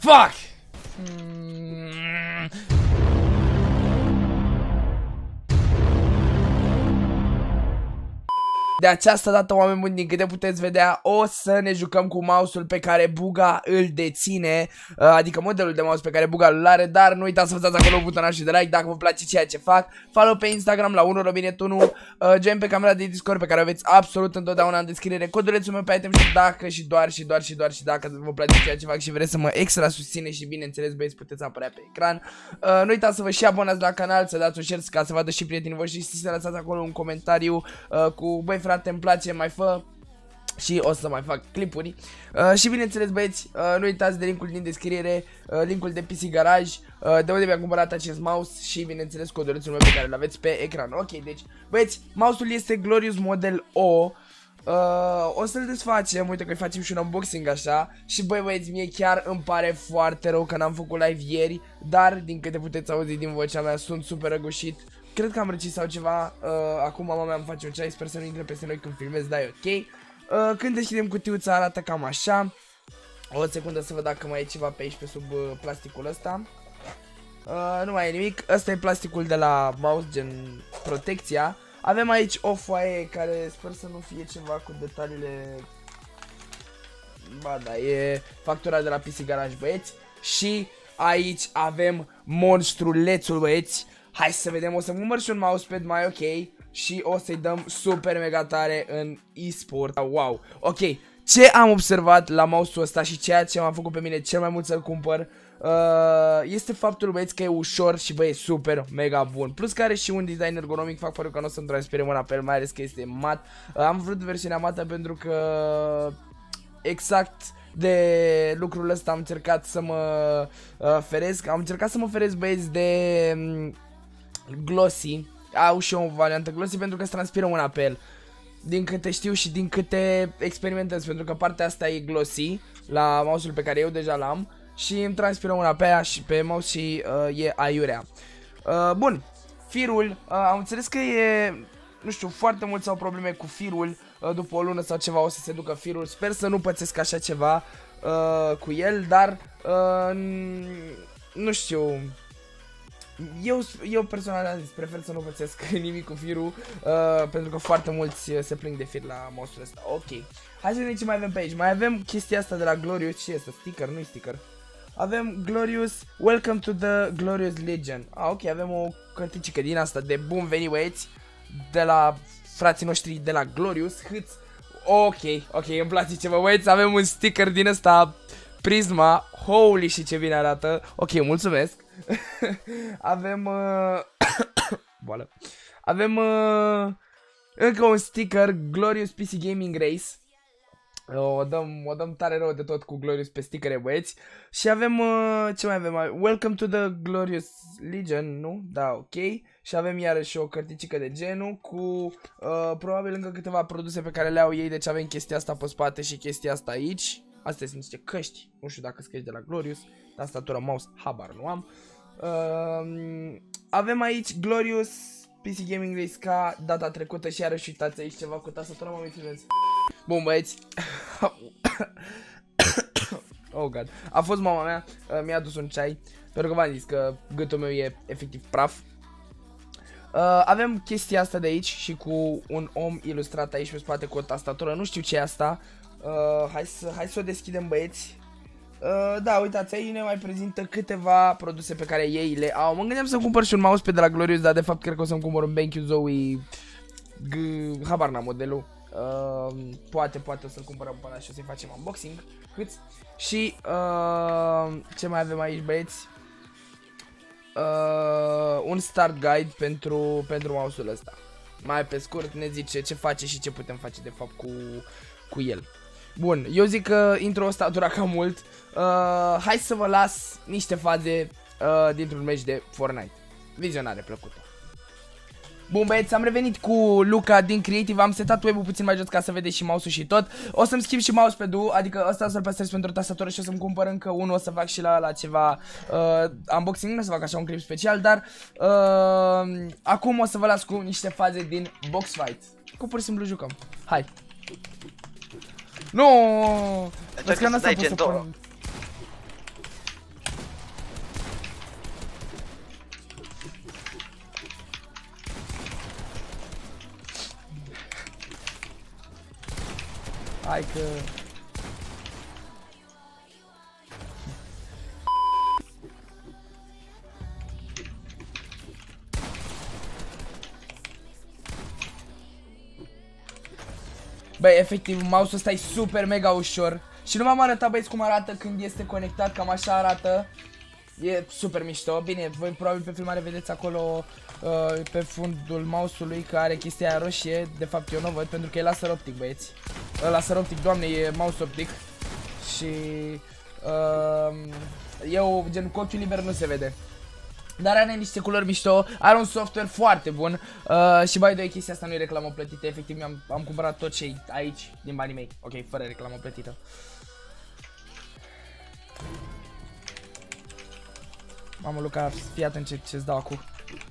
Fuck! De această dată, oameni buni, din câte puteți vedea, o să ne jucăm cu mouse-ul pe care Buga îl deține, adică modelul de mouse pe care Buga îl are, dar nu uitați să apăsați acolo butonașul de like dacă vă place ceea ce fac. Follow pe Instagram la 1robinet1, join pe camera de Discord pe care o aveți absolut întotdeauna în descriere, codulețul meu pe item și dacă și doar și dacă vă place ceea ce fac și vreți să mă extra susține și bineînțeles băieți puteți apărea pe ecran. Nu uitați să vă și abonați la canal, să dați un share ca să vadă și prietenii voștri și să lăsați acolo un comentariu cu băi frate, îmi place, mai fă și o să mai fac clipuri. Și bineînțeles băieți, nu uitați de linkul din descriere, linkul de PC Garage, de unde mi-am cumpărat acest mouse și bineînțeles codulețul meu pe care îl aveți pe ecran. Ok, deci băieți, mouse-ul este Glorious Model O. O să-l desfacem, uite că facem și un unboxing așa. Și băi băieți, mie chiar îmi pare foarte rău că n-am făcut live ieri, dar din câte puteți auzi din vocea mea sunt super răgușit. Cred că am răcit sau ceva, acum mama mea îmi face un ceai, sper să nu intre peste noi când filmez, da, e ok. Când deschidem cutiuța arată cam așa. O secundă să văd dacă mai e ceva pe aici pe sub plasticul ăsta. Nu mai e nimic, ăsta e plasticul de la mouse, gen protecția. Avem aici o foaie care sper să nu fie ceva cu detaliile. Ba da, e factura de la PC Garage băieți. Și aici avem monstrulețul băieți. Hai să vedem, o să cumpăr și un mousepad mai ok și o să-i dăm super mega tare în e-sport. Wow, ok, ce am observat la mouse-ul ăsta și ceea ce m-a făcut pe mine cel mai mult să-l cumpăr este faptul băieți că e ușor și băi e super mega bun. Plus că are și un design ergonomic, fac părul că nu o să-mi transpire mâna pe el, mai ales că este mat. Am vrut versiunea mată pentru că exact de lucrul ăsta am încercat să mă feresc. Am încercat să mă feresc băieți de glossy. Au și o variantă glossy pentru că se transpiră mâna pe el. Din câte știu și din câte experimentez, pentru că partea asta e glossy la mouse-ul pe care eu deja l-am și îmi transpiră mâna pe aia și pe mouse și e aiurea. Bun, firul, am înțeles că e, nu știu, foarte mulți au probleme cu firul. După o lună sau ceva o să se ducă firul. Sper să nu pățesc așa ceva cu el, dar nu știu. Eu personal prefer să nu pățesc nimic cu firul, pentru că foarte mulți se plâng de fir la mouse-ul ăsta. Ok, hai să vedem ce mai avem pe aici. Mai avem chestia asta de la Glorious. Ce este? Sticker? Nu-i sticker. Avem Glorious, Welcome to the Glorious Legion. Ok, avem o cărticică din asta de bun venit băieți, de la frații noștri de la Glorious Hâț. Ok, îmi place ceva băieți. Avem un sticker din ăsta Prisma. Holy și ce bine arată. Ok, mulțumesc. Avem boală. Avem încă un sticker Glorious PC Gaming Race. O dăm tare rău de tot cu Glorious pe stickere băieți. Și avem ce mai avem? Welcome to the Glorious Legion, nu? Da, ok. Și avem iarăși o cărticică de genul cu probabil încă câteva produse pe care le au ei. Deci avem chestia asta pe spate și chestia asta aici. Astea sunt niște căști, nu știu dacă sunt căști de la Glorious. Tastatură, mouse, habar nu am. Avem aici Glorious PC Gaming Race ca data trecută și iarăși uitați aici ceva cu tastatura, mă filmez. Bun băieți. Oh god. A fost mama mea, mi-a adus un ceai, pentru că v-am zis că gâtul meu e efectiv praf. Avem chestia asta de aici și cu un om ilustrat aici pe spate cu o tastatură, nu știu ce e asta. Hai să o deschidem băieți. Da, uitați, aici ne mai prezintă câteva produse pe care ei le au. Mă gândeam să cumpăr și un mousepad de la Glorious, dar de fapt cred că o să-mi cumpăr un BenQ Zoe habar n-am modelul. Poate o să-l cumpărăm până și o să-i facem unboxing. Și ce mai avem aici băieți? Un start guide pentru mouse-ul ăsta. Mai pe scurt ne zice ce face și ce putem face de fapt cu el. Bun, eu zic că intro-ul ăsta a durat cam mult. Hai să vă las niște faze dintr-un meci de Fortnite. Vizionare plăcută. Bun băieți, am revenit cu Luca din Creative. Am setat web-ul puțin mai jos ca să vedeți și mouse-ul și tot. O să-mi schimb și mousepad-ul, adică ăsta o să-l păstrez pentru tastatură și o să-mi cumpăr încă unul. O să fac și la ceva unboxing, nu o să fac așa un clip special, dar acum o să vă las cu niște faze din box fight. Cu pur și simplu jucăm. Hai. Nu! Vezi că n-asta pot să pun. Hai că... Băi, efectiv, mouse-ul ăsta e super mega ușor. Și nu m-am arătat, băieți, cum arată când este conectat, cam așa arată. E super mișto. Bine, voi probabil pe filmare vedeți acolo pe fundul mouse-ului că are chestia aia roșie. De fapt eu nu o văd pentru că e laser optic, băieți. Laser optic, doamne, e mouse optic. Și eu, gen, cu ochiul liber nu se vede. Dar are niște culori mișto, are un software foarte bun. Și by the way, chestia asta nu e reclamă plătită. Efectiv, am cumpărat tot ce aici din banii mei. Ok, fără reclamă plătită. Mamă, Luca, fii atent ce-ți dau acum.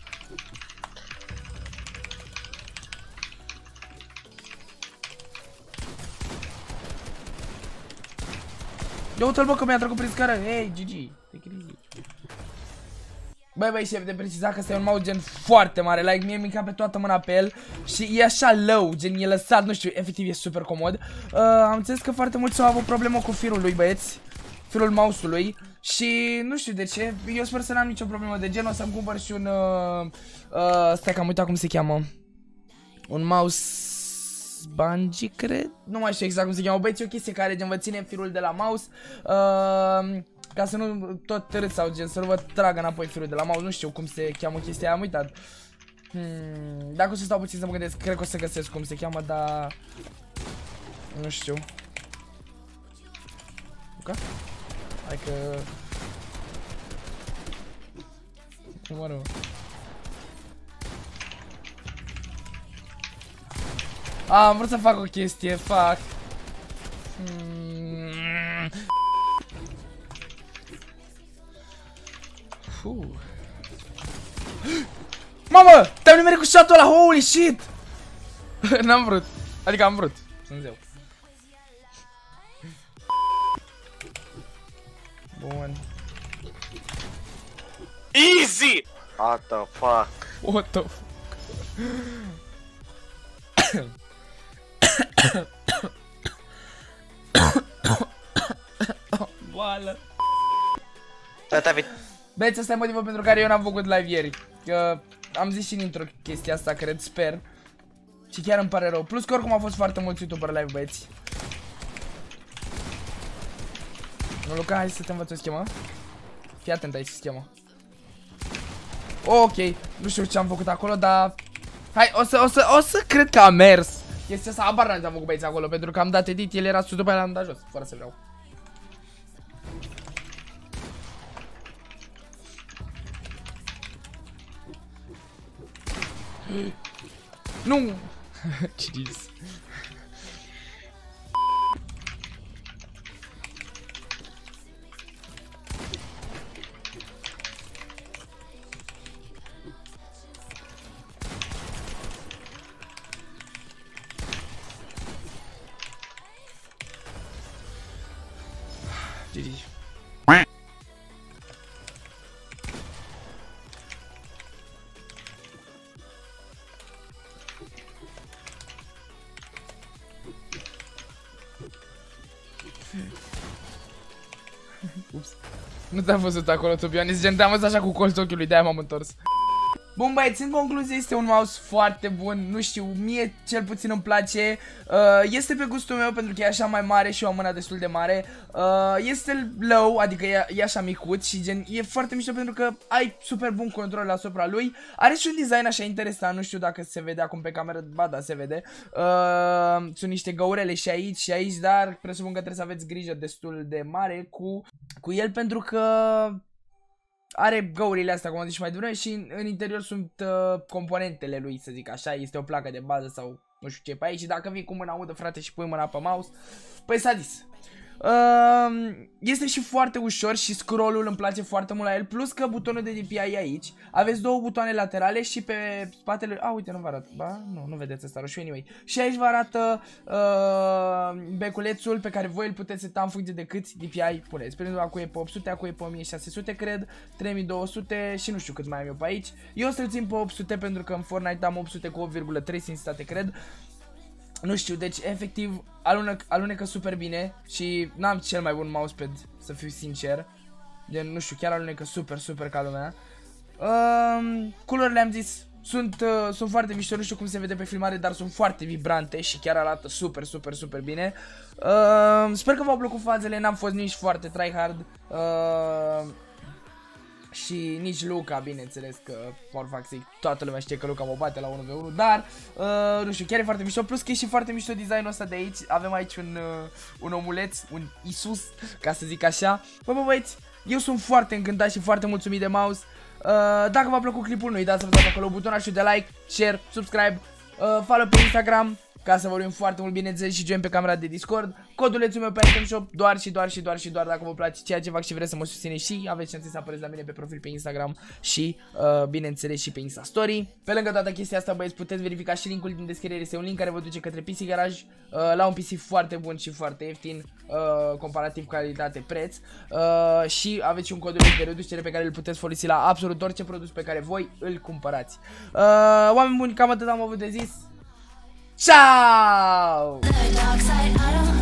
Eu uite-l, bă, că mi-a trecut prin scară. Hey, GG, take it easy. Băi, șef, de precizat că ăsta e un mouse gen foarte mare. Like, mie mi-a pe toată mâna pe el. Și e așa low, gen e lăsat, nu știu, efectiv e super comod. Am înțeles că foarte mulți au avut problemă cu firul lui, băieți. Firul mouse-ului. Și nu știu de ce, eu sper să n-am nicio problemă de gen. O să-mi cumpăr și un stai că am uitat cum se cheamă. Un mouse bungee, cred? Nu mai știu exact cum se cheamă. Băieți, e o chestie care gen vă ține firul de la mouse, ca să nu tot târâți sau gen să nu vă tragă înapoi firul de la mouse. Nu știu cum se cheamă chestia aia, am uitat. Dacă o să stau puțin să mă gândesc, cred că o să găsesc cum se cheamă, dar nu știu. Ok? Hai că... Mă rog. Am vrut să fac o chestie, fac. Mamă, te-am nimerit cu shot-ul ăla, holy shit! N-am vrut, adică am vrut, sunt zeu. Bun. Easy! What the fuck? What the fuck? Boală. Băieți, ăsta e motivul pentru care eu n-am făcut live ieri. Că am zis și în intro chestia asta, cred, sper. Și chiar îmi pare rău. Plus că oricum au fost foarte mulți youtuber live, băieți. Nu, Luca, hai să te învăț o schemă. Fii atent aici, schemă. Ok, nu știu ce am făcut acolo, dar... Hai, o să cred că a mers. Chestia asta, abar n-am făcut, băieți, acolo. Pentru că am dat edit, el era sus, după aia l-am dat jos, fără să vreau. Nu! Jeez. GG. Ups. Nu te-am văzut acolo, to be honest, gen te-am văzut așa cu colțul ochiului, de-aia m-am întors. Bun, băieți, în concluzie este un mouse foarte bun, nu știu, mie cel puțin îmi place. Este pe gustul meu pentru că e așa mai mare și o mână destul de mare. Este low, adică e așa micuț și gen e foarte mișto pentru că ai super bun control asupra lui. Are și un design așa interesant, nu știu dacă se vede acum pe cameră, ba da, se vede. Sunt niște găurele și aici, dar presupun că trebuie să aveți grijă destul de mare cu el pentru că... Are găurile astea, cum am zis și mai devreme, și în interior sunt componentele lui, să zic așa. Este o placă de bază sau nu știu ce pe aici. Și dacă vii cu mâna udă, frate, și pui mâna pe mouse, păi s-a dis. Este și foarte ușor și scroll-ul îmi place foarte mult la el. Plus că butonul de DPI e aici. Aveți două butoane laterale și pe spatele... A, uite, nu vă arată. Ba, nu vedeți asta roșu, anyway. Și aici vă arată beculețul pe care voi îl puteți seta în funcție de câți DPI puneți. Pentru că acu e pe 800, acu e pe 1600, cred, 3200 și nu știu cât mai am eu pe aici. Eu o să-l țin pe 800 pentru că în Fortnite am 800 cu 8,3 sunt state, cred. nu știu, deci efectiv alunecă super bine și n-am cel mai bun mousepad, să fiu sincer. Nu știu, chiar alunecă super ca lumea. Culorile am zis sunt foarte mișto, nu știu cum se vede pe filmare, dar sunt foarte vibrante și chiar arată super bine. Sper că v-au plăcut fazele, n-am fost nici foarte tryhard. Și nici Luca, bineînțeles că Morfaxic, toată lumea știe că Luca mă bate la 1v1, dar nu știu, chiar e foarte mișto, plus că e și foarte mișto designul ăsta de aici. Avem aici un omuleț, un Isus, ca să zic așa. Bă, băieți, eu sunt foarte încântat și foarte mulțumit de mouse. Dacă v-a plăcut clipul, nu uitați să apăsați acolo butonul de like, share, subscribe, follow pe Instagram, ca să vorbim foarte mult, bineînțeles, și join pe camera de Discord. Codulețul meu pe Item Shop, doar dacă vă place ceea ce fac și vreți să mă susțineți și aveți șanse să apăreți la mine pe profil pe Instagram și, bineînțeles, și pe Insta Story. Pe lângă toată chestia asta, băieți, puteți verifica și linkul din descriere, este un link care vă duce către PC Garage, la un PC foarte bun și foarte ieftin, comparativ calitate-preț, și aveți și un coduleț de reducere pe care îl puteți folosi la absolut orice produs pe care voi îl cumpărați. Oameni buni, cam atât am avut de zis. Ciao!